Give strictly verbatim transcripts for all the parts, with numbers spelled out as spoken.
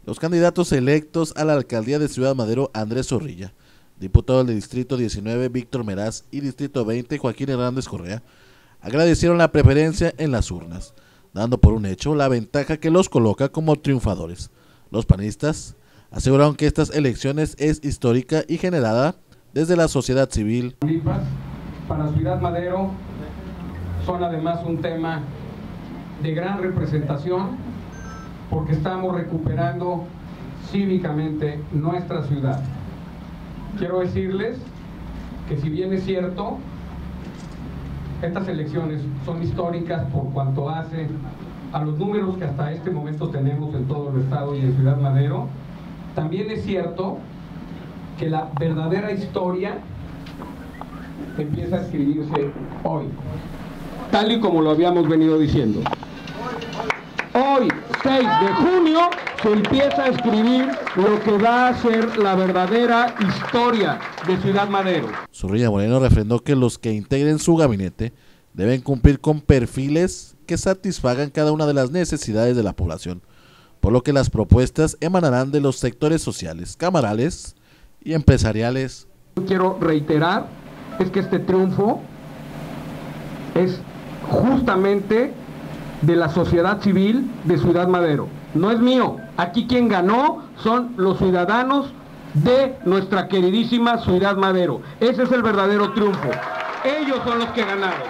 Los candidatos electos a la alcaldía de Ciudad Madero, Andrés Zorrilla, diputado del Distrito diecinueve, Víctor Meraz, y Distrito veinte, Joaquín Hernández Correa, agradecieron la preferencia en las urnas, dando por un hecho la ventaja que los coloca como triunfadores. Los panistas aseguraron que estas elecciones es histórica y generada desde la sociedad civil. Para Ciudad Madero son además un tema de gran representación porque estamos recuperando cívicamente nuestra ciudad. Quiero decirles que si bien es cierto, estas elecciones son históricas por cuanto hace a los números que hasta este momento tenemos en todo el estado y en Ciudad Madero, también es cierto que la verdadera historia empieza a escribirse hoy, tal y como lo habíamos venido diciendo. Hoy, seis de junio, se empieza a escribir lo que va a ser la verdadera historia de Ciudad Madero. Zorrilla Moreno refrendó que los que integren su gabinete deben cumplir con perfiles que satisfagan cada una de las necesidades de la población, por lo que las propuestas emanarán de los sectores sociales, camarales y empresariales. Quiero reiterar es que este triunfo es justamente de la sociedad civil de Ciudad Madero. No es mío. Aquí quien ganó son los ciudadanos de nuestra queridísima Ciudad Madero. Ese es el verdadero triunfo. Ellos son los que ganaron.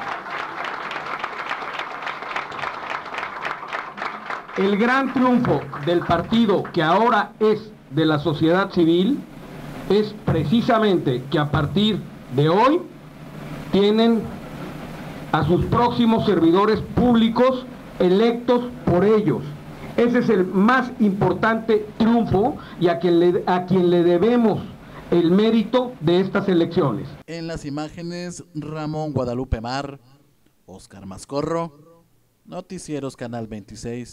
El gran triunfo del partido que ahora es de la sociedad civil es precisamente que a partir de hoy tienen a sus próximos servidores públicos electos por ellos. Ese es el más importante triunfo y a quien le, a quien le debemos el mérito de estas elecciones. En las imágenes, Ramón Guadalupe Mar, Oscar Mascorro, Noticieros Canal veintiséis.